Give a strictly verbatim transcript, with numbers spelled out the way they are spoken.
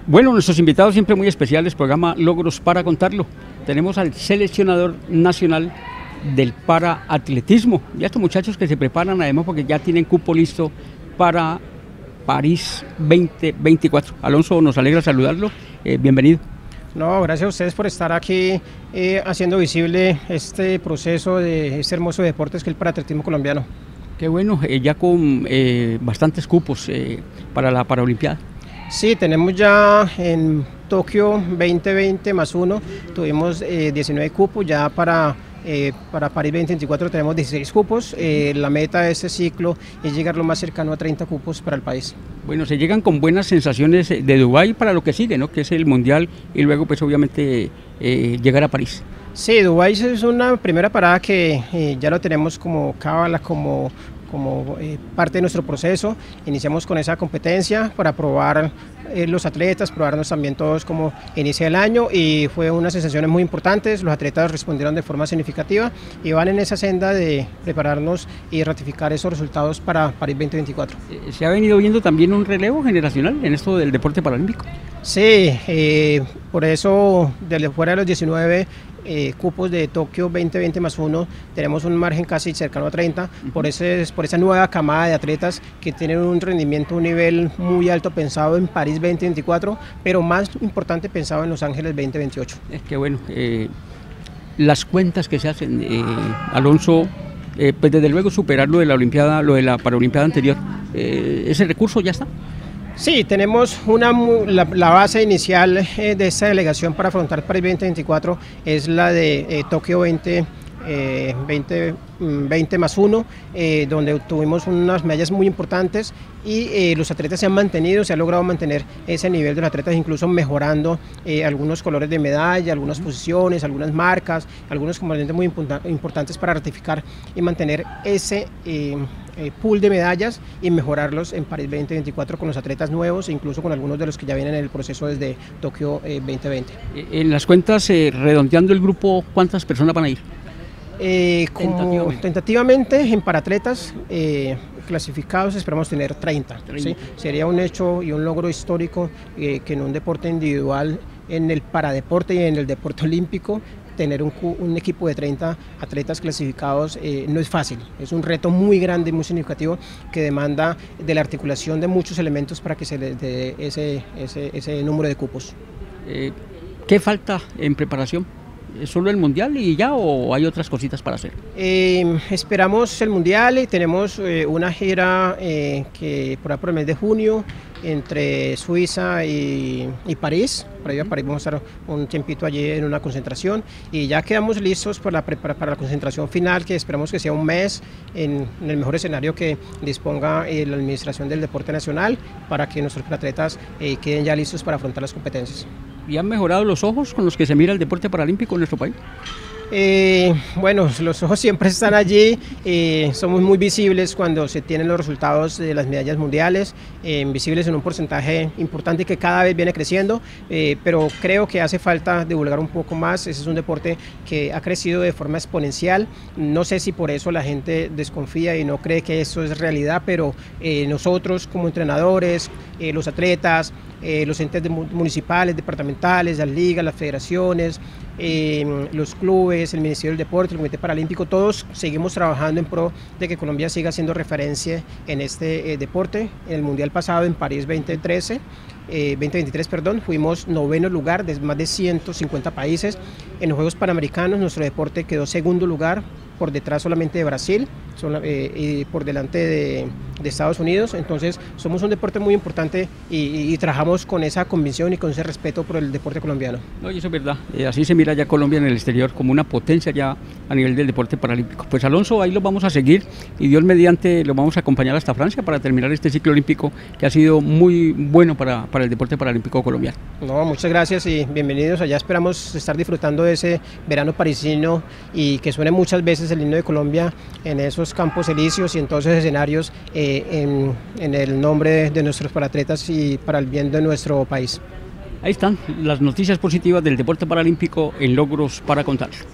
Bueno, nuestros invitados siempre muy especiales, programa Logros para Contarlo. Tenemos al seleccionador nacional del paraatletismo. Ya estos muchachos que se preparan además porque ya tienen cupo listo para París veinte veinticuatro. Alonso, nos alegra saludarlo. Eh, bienvenido. No, gracias a ustedes por estar aquí eh, haciendo visible este proceso de este hermoso deporte que es el paraatletismo colombiano. Qué bueno, eh, ya con eh, bastantes cupos eh, para la Paralimpiada. Sí, tenemos ya en Tokio veinte veinte más uno, tuvimos eh, diecinueve cupos, ya para, eh, para París veinte veinticuatro tenemos dieciséis cupos. Eh, la meta de este ciclo es llegar lo más cercano a treinta cupos para el país. Bueno, se llegan con buenas sensaciones de Dubái para lo que sigue, ¿no? Que es el Mundial y luego pues obviamente eh, llegar a París. Sí, Dubái es una primera parada que eh, ya lo tenemos como cábala, como, como eh, parte de nuestro proceso. Iniciamos con esa competencia para probar eh, los atletas, probarnos también todos como inicia el año, y fue unas sensaciones muy importantes. Los atletas respondieron de forma significativa y van en esa senda de prepararnos y ratificar esos resultados para París veinte veinticuatro. ¿Se ha venido viendo también un relevo generacional en esto del deporte paralímpico? Sí, eh, por eso desde fuera de los diecinueve Eh, cupos de Tokio veinte veinte más uno, tenemos un margen casi cercano a treinta, uh-huh. por, ese, por esa nueva camada de atletas que tienen un rendimiento, un nivel muy alto pensado en París veinte veinticuatro, pero más importante pensado en Los Ángeles veinte veintiocho. Es que bueno, eh, las cuentas que se hacen, eh, Alonso, eh, pues desde luego superar lo de la Olimpiada, lo de la Paralimpiada anterior, eh, ¿ese recurso ya está? Sí, tenemos una, la, la base inicial eh, de esta delegación para afrontar París veinte veinticuatro es la de eh, Tokio veinte veinte más uno, eh, donde tuvimos unas medallas muy importantes y eh, los atletas se han mantenido, se ha logrado mantener ese nivel de los atletas, incluso mejorando eh, algunos colores de medalla, algunas posiciones, algunas marcas, algunos componentes muy importantes para ratificar y mantener ese eh, eh, pool de medallas y mejorarlos en París veinte veinticuatro con los atletas nuevos e incluso con algunos de los que ya vienen en el proceso desde Tokio eh, veinte veinte. En las cuentas, eh, redondeando el grupo, ¿cuántas personas van a ir? Eh, como tentativamente. tentativamente en paratletas eh, clasificados esperamos tener treinta, treinta. ¿Sí? Sería un hecho y un logro histórico eh, que en un deporte individual, en el paradeporte y en el deporte olímpico, tener un, un equipo de treinta atletas clasificados eh, no es fácil, es un reto muy grande y muy significativo que demanda de la articulación de muchos elementos para que se les dé ese, ese, ese número de cupos. Eh, ¿Qué falta en preparación? ¿Es solo el Mundial y ya o hay otras cositas para hacer? Eh, esperamos el Mundial y tenemos eh, una gira eh, que por, por el mes de junio entre Suiza y, y París. Para, París vamos a estar un tiempito allí en una concentración y ya quedamos listos para la, para, para la concentración final, que esperamos que sea un mes en, en el mejor escenario que disponga eh, la Administración del Deporte Nacional, para que nuestros atletas eh, queden ya listos para afrontar las competencias. ¿Y han mejorado los ojos con los que se mira el deporte paralímpico en nuestro país? Eh, bueno, los ojos siempre están allí, eh, somos muy visibles cuando se tienen los resultados de las medallas mundiales, eh, visibles en un porcentaje importante que cada vez viene creciendo, eh, pero creo que hace falta divulgar un poco más. Ese es un deporte que ha crecido de forma exponencial, no sé si por eso la gente desconfía y no cree que eso es realidad, pero eh, nosotros como entrenadores, eh, los atletas, eh, los entes de municipales, departamentales, las ligas, las federaciones, eh, los clubes, el Ministerio del Deporte, el Comité Paralímpico, todos seguimos trabajando en pro de que Colombia siga siendo referencia en este eh, deporte. En el Mundial pasado en París veinte trece, eh, veinte veintitrés, perdón, fuimos noveno lugar de más de ciento cincuenta países. En los Juegos Panamericanos nuestro deporte quedó segundo lugar, por detrás solamente de Brasil, son, eh, y por delante de, de Estados Unidos. Entonces somos un deporte muy importante y, y, y trabajamos con esa convicción y con ese respeto por el deporte colombiano. No, y eso es verdad, eh, así se mira ya Colombia en el exterior como una potencia ya a nivel del deporte paralímpico. Pues Alonso, ahí lo vamos a seguir y Dios mediante lo vamos a acompañar hasta Francia para terminar este ciclo olímpico que ha sido muy bueno para, para el deporte paralímpico colombiano. No, muchas gracias y bienvenidos. Allá esperamos estar disfrutando de ese verano parisino y que suene muchas veces el himno de Colombia en esos campos elíseos y en todos esos escenarios eh, en, en el nombre de, de nuestros paratletas y para el bien de nuestro país. Ahí están las noticias positivas del deporte paralímpico en Logros para Contar.